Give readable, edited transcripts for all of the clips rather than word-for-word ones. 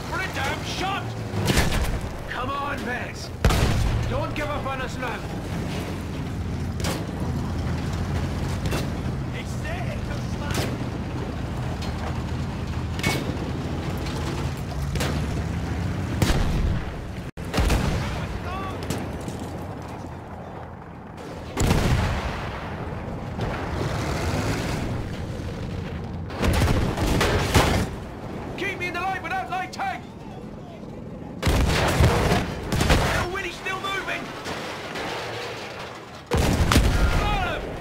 out for a damn shot! Come on, Vez. Don't give up on us now. It's there, go slide. Keep me in the light without light tag! Oh, Winnie's still moving! Got him!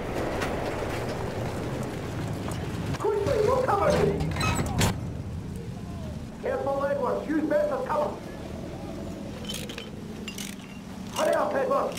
Quickly, you're covered! Careful, Edward. Use best as cover. Hurry up, Edward!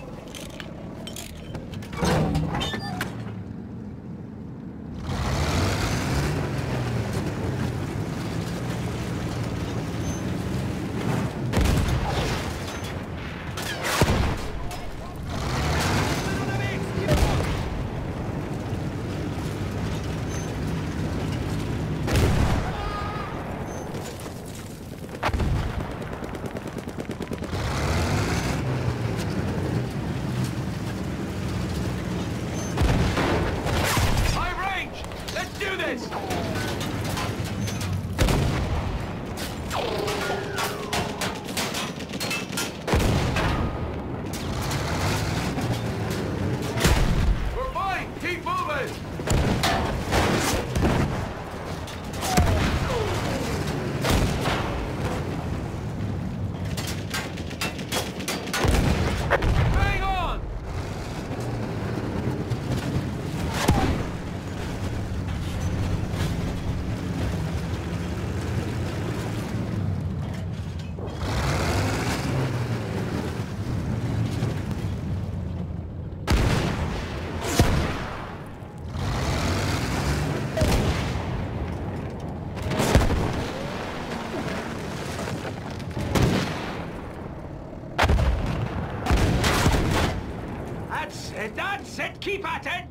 That's it! Keep at it!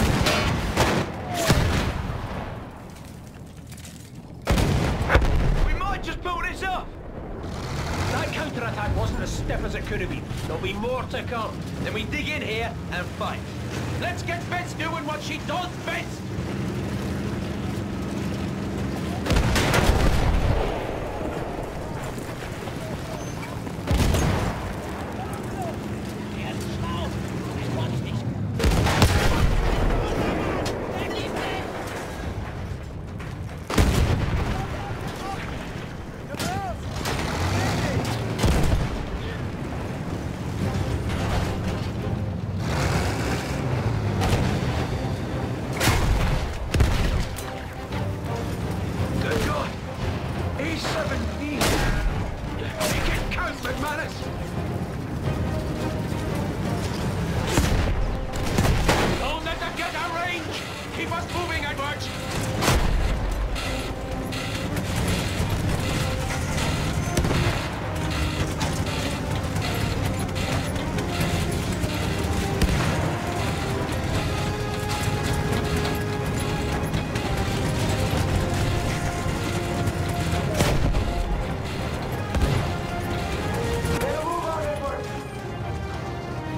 We might just pull this off! That counter-attack wasn't as stiff as it could have been. There'll be more to come. Then we dig in here and fight. Let's get Bess doing what she does best!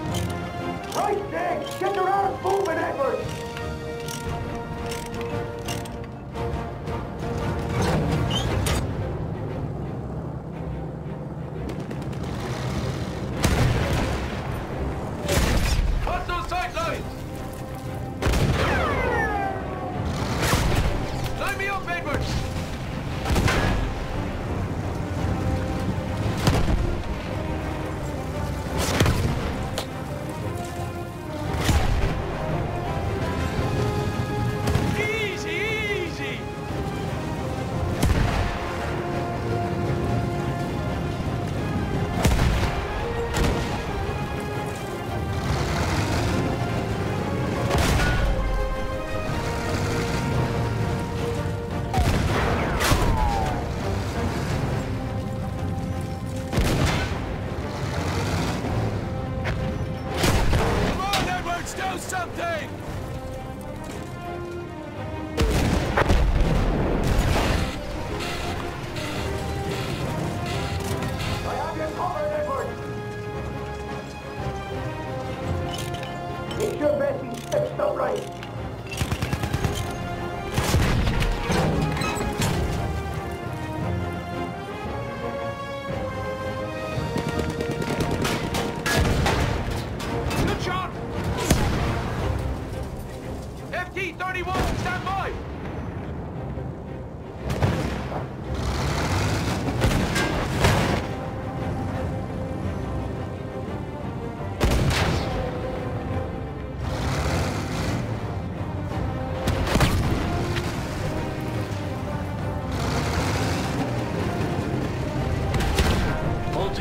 Get your arms moving, Edward!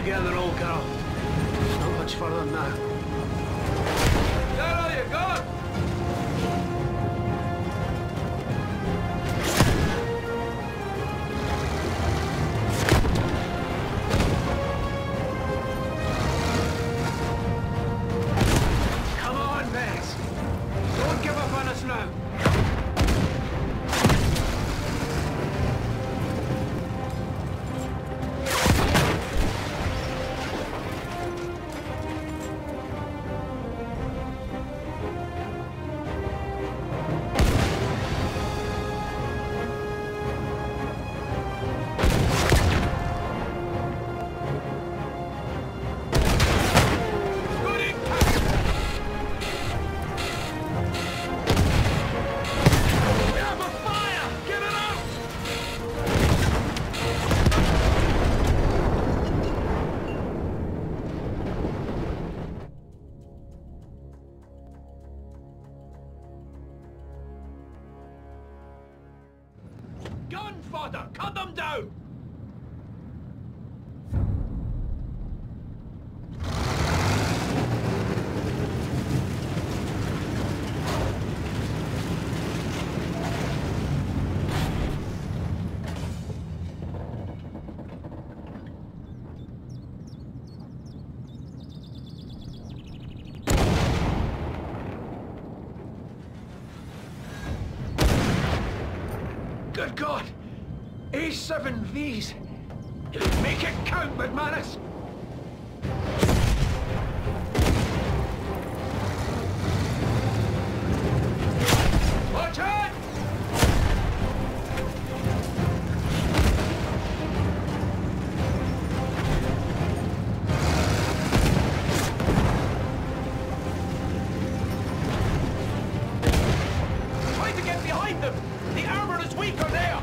together, old girl. Not much further now. Where are you going? Come on, Bess. Don't give up on us now. Gunfodder! Cut them down! Good God! A7Vs! Make it count, McManus! Watch out! Try to get behind them! The armor is weaker there!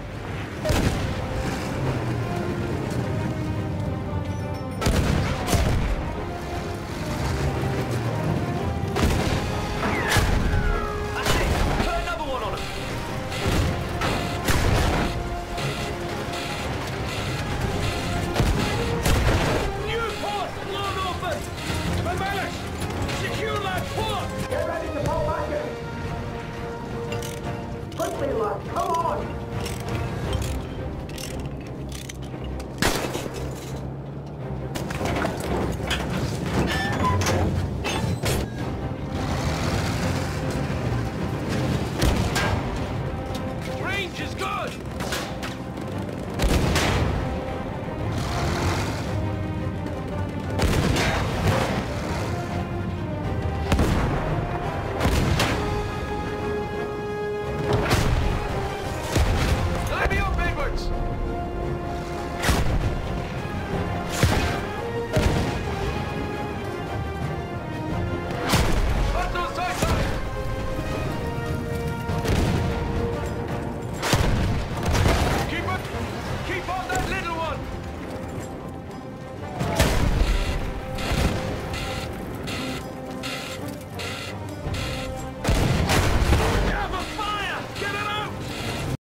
Get ready to fall back in! Quickly, lad, come on!